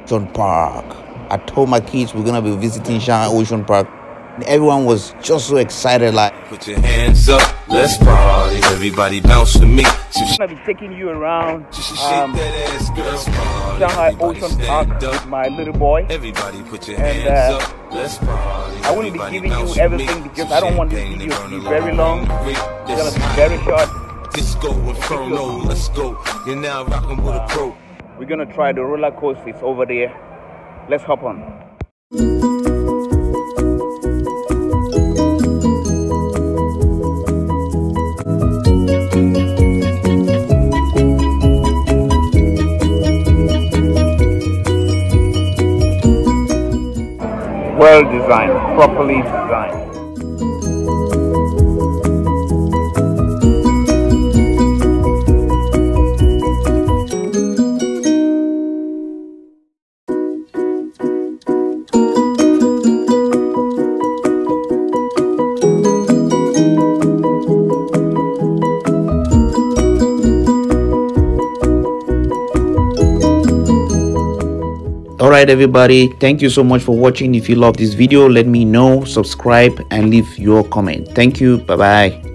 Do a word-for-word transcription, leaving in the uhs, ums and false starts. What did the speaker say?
Ocean Park. I told my kids we're gonna be visiting Shanghai Ocean Park. And everyone was just so excited, like, put your hands up, let's party. Everybody bounce with me. I'm gonna be taking you around um, Shanghai Ocean Park with my little boy. Everybody put your and hands uh, up, let's party. I wouldn't be giving you everything because I don't want this video to be very long. It's gonna be very short. Disco Inferno, let's go. You're now rocking with a pro. We're gonna try the roller coasters over there. Let's hop on. Well designed, properly designed. all right everybody, thank you so much for watching. If you love this video, let me know, subscribe and leave your comment. Thank you. Bye bye.